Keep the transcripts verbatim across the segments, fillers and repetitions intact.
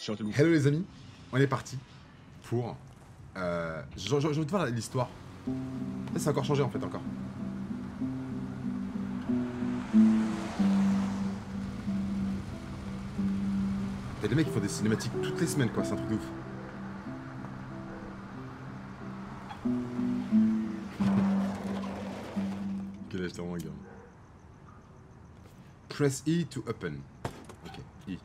Hello les amis, on est parti pour... Euh, j'ai envie de voir l'histoire. Ça, ça a encore changé en fait encore. T'as des mecs qui font des cinématiques toutes les semaines quoi, c'est un truc de ouf. Ok là j'étais vraiment gamin. Press E to open. Ok, E.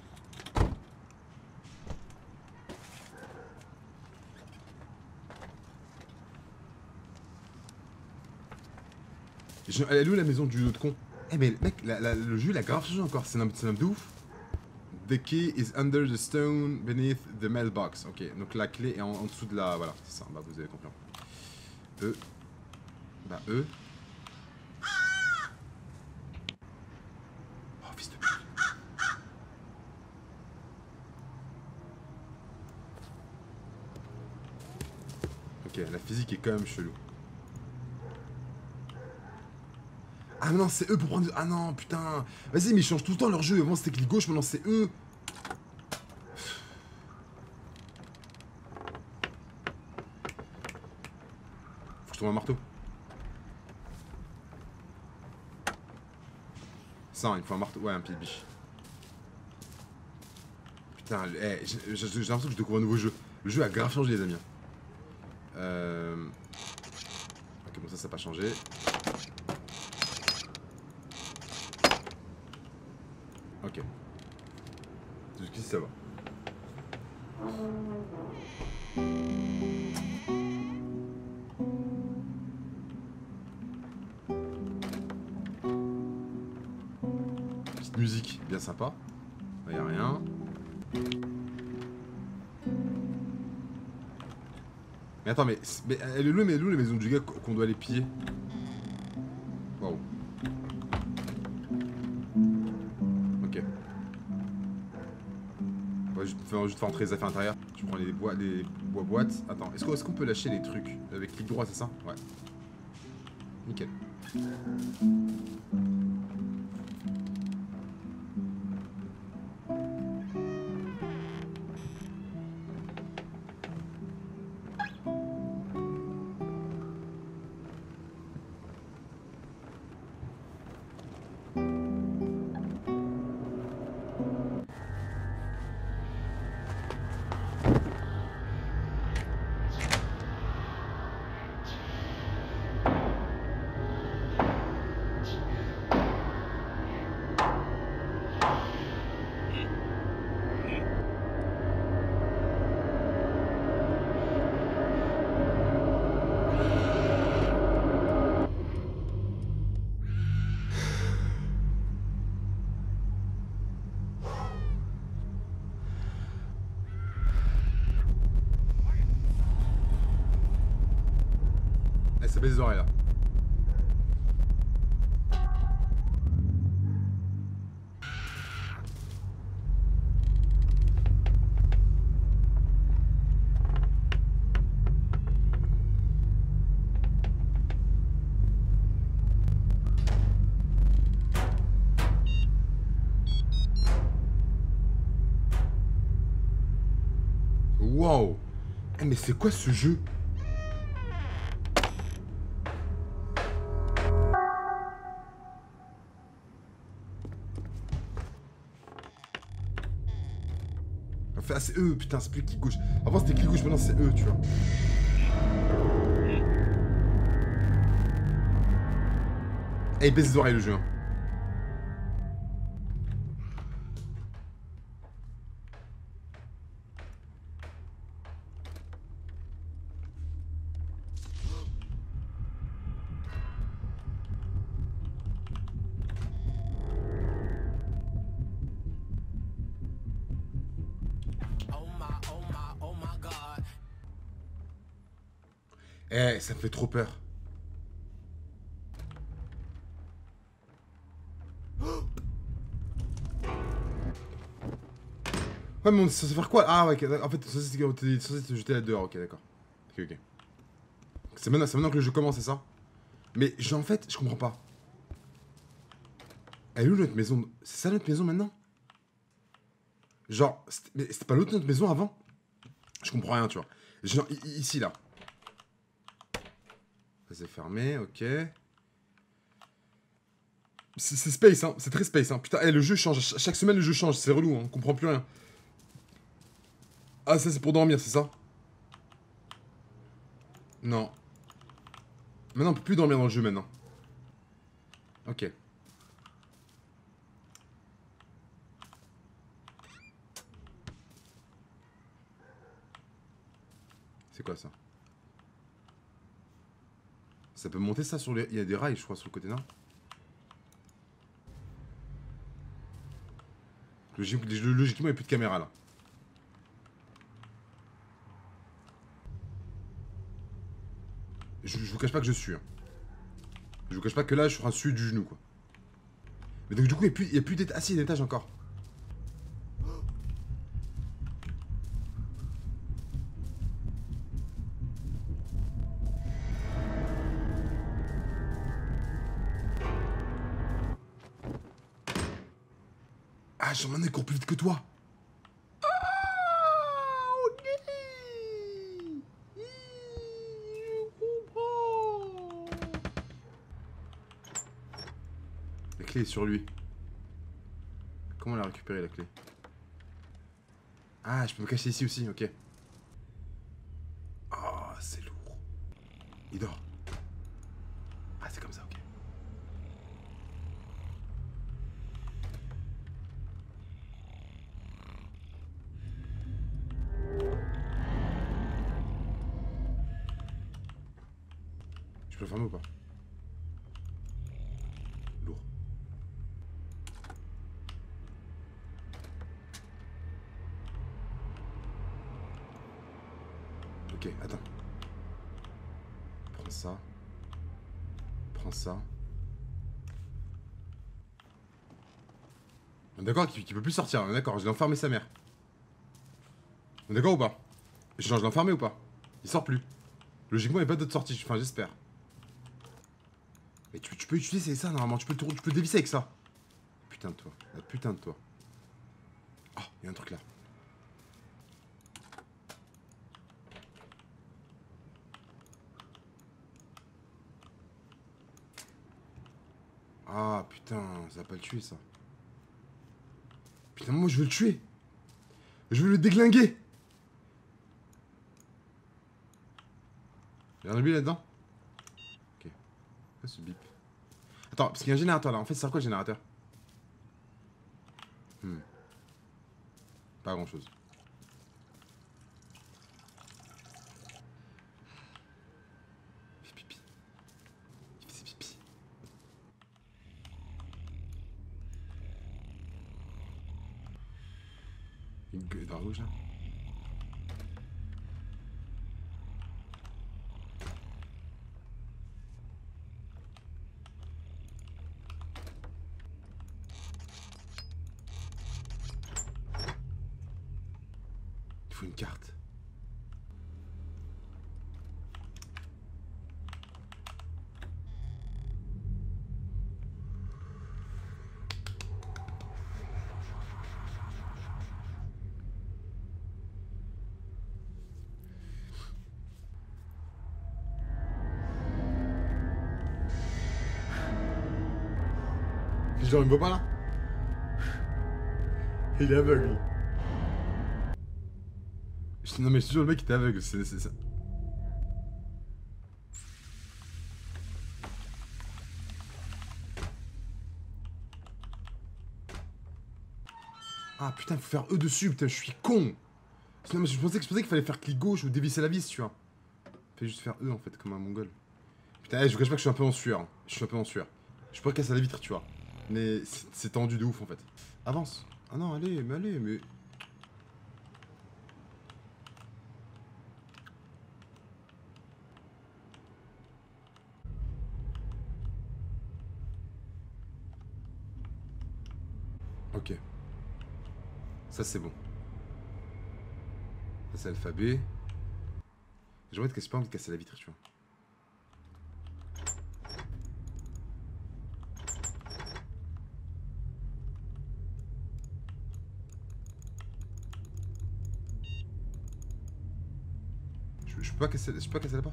Je, elle est où la maison du autre con? Eh mais mec, la, la, le jeu il a grave changé encore, c'est un, un de ouf. The key is under the stone beneath the mailbox. Ok, donc la clé est en, en dessous de la... Voilà, c'est ça, bah vous avez compris. E. Bah E. Oh fils de pute. Ok, la physique est quand même chelou. Ah non, c'est eux pour prendre... Ah non, putain. Vas-y, mais ils changent tout le temps leur jeu. Avant c'était clic gauche, maintenant c'est eux. Faut que je trouve un marteau. Ça, il faut un marteau. Ouais, un pied de biche. Putain, hey, j'ai l'impression que je découvre un nouveau jeu. Le jeu a grave changé, les amis. Euh... Ok, bon, ça, ça n'a pas changé. Ok. Jusqu'ici, ça va. Petite musique, bien sympa. Il n'y a rien. Mais attends, mais, mais elle est où, mais où la maison du gars qu'on doit aller piller? Waouh. Ok. On va juste faire, juste faire entrer les affaires intérieures. Je prends les bois, les bois boîtes. Attends, est-ce qu'on est qu'on peut lâcher les trucs avec clic droit, c'est ça? Ouais. Nickel. Elle s'abaisse les oreilles là. Wow. Eh mais c'est quoi ce jeu? Enfin, ah, c'est eux, putain, c'est plus clic gauche. Avant c'était clic gauche, maintenant c'est eux, tu vois. Eh, il baisse les oreilles le jeu. Hein. Eh, ça me fait trop peur. Ouais, mais on est censé faire quoi? Ah, ouais, en fait, ça c'est censé te jeter là dehors, ok, d'accord. Ok, ok. C'est maintenant, maintenant que le jeu commence, c'est ça? Mais, en fait, je comprends pas. Elle est où notre maison? C'est ça notre maison maintenant? Genre, c'était- mais c'était pas l'autre notre maison avant? Je comprends rien, tu vois. Genre, ici, là. Ça c'est fermé, ok. C'est space, hein. C'est très space, hein. Putain, hey, le jeu change. Ch chaque semaine, le jeu change. C'est relou, hein. On comprend plus rien. Ah, ça, c'est pour dormir, c'est ça? Non. Maintenant, on peut plus dormir dans le jeu, maintenant. Ok. C'est quoi, ça? Ça peut monter, ça, sur les... Il y a des rails, je crois, sur le côté, non? Logique, logiquement, il n'y a plus de caméra, là. Je, je vous cache pas que je suis. Hein. Je vous cache pas que là, je suis en dessus du genou, quoi. Mais donc, du coup, il n'y a plus, il y a plus d'étage. Ah, si, il y a d'étage encore. Ah, j'en ai court plus vite que toi. Ah, ok. Je comprends. La clé est sur lui. Comment la récupérer, la clé? Ah, je peux me cacher ici aussi, ok. Ah, oh, c'est lourd. Il dort. Ah, c'est comme ça, ok. Je peux le fermer ou pas? Lourd. Ok, attends. Prends ça. Prends ça. On est d'accord qu'il qu peut plus sortir, on est d'accord, je l'ai enfermé sa mère. On est d'accord ou pas? Genre, je l'ai enfermé ou pas? Il sort plus. Logiquement, il n'y a pas d'autre sortie, enfin j'espère. Mais tu, tu peux utiliser ça normalement, tu peux, le, tu peux le dévisser avec ça. Putain de toi, la putain de toi. Ah, oh, il y a un truc là. Ah putain, ça va pas le tuer ça. Putain, moi je veux le tuer. Je veux le déglinguer. Il y a un lui là-dedans. Ok. Quoi ce bip? Attends, parce qu'il y a un générateur là. En fait, c'est quoi le générateur? Hmm. Pas grand chose. Il fait pipi. Il fait ses pipi. Une gueule dans rouge là. Il faut une carte. Genre, il me voit pas là? Il est aveugle. Non, mais je te jure, le mec était aveugle. C'est ça. Ah putain, il faut faire E dessus. Putain, je suis con. Non, mais je pensais, je pensais qu'il fallait faire clic gauche ou dévisser la vis, tu vois. Fais juste faire E en fait, comme un mongol. Putain, je vous cache pas que je suis un peu en sueur. Hein. Je suis un peu en sueur. Je pourrais casser la vitre, tu vois. Mais c'est tendu de ouf en fait. Avance. Ah non, allez, mais allez, mais. Ok. Ça c'est bon. Ça c'est l'alphabet. J'ai envie de casser, pas envie de casser la vitre, tu vois. Je, je peux pas casser, je peux pas casser la porte.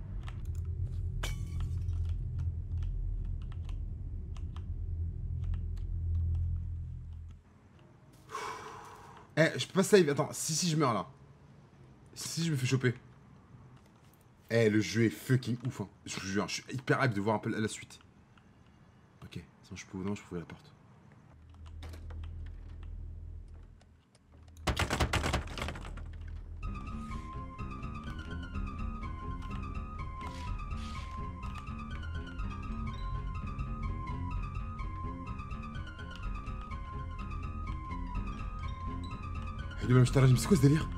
Eh, je peux pas save. Attends, si si je meurs là. Si je me fais choper. Eh, le jeu est fucking ouf. Hein. Je vous jure, je suis hyper hype de voir un peu la, la suite. Ok, sinon je peux, non, je peux ouvrir la porte. Il est même je c'est quoi ce délire?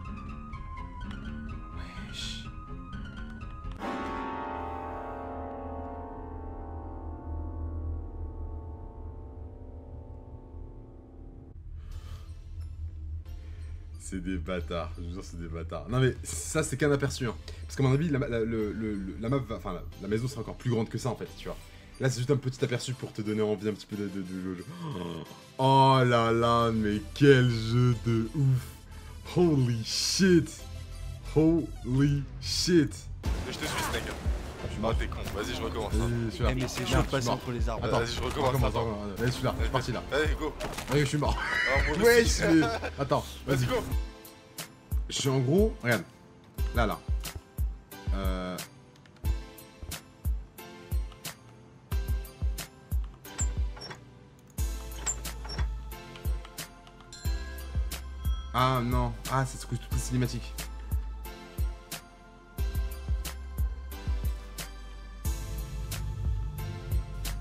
Wesh. C'est des bâtards, je vous jure c'est des bâtards. Non mais ça c'est qu'un aperçu hein. Parce qu'à mon avis la, la, le, le, la map va, enfin la, la maison sera encore plus grande que ça en fait, tu vois. Là c'est juste un petit aperçu pour te donner envie un petit peu de, de, de, de jeu. Oh là là, mais quel jeu de ouf. Holy shit. Holy shit. Mais je te suis Snake. Je suis mort, t'es con. Vas-y, je recommence. Vas-y, je suis là. Eh mais c'est chaud de passer entre les arbres. Attends, Vas-y, je recommence. recommence, Attends. recommence. Allez, je suis là, je suis parti là. Allez, go. Allez, je suis mort. Ah, moi Ouais, aussi. je Attends, Let's vas-y. go. Je suis en gros, regarde. Là, là. Euh... Ah non. Ah, c'est ce que toutes les cinématiques.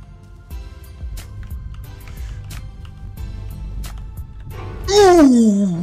Ouh.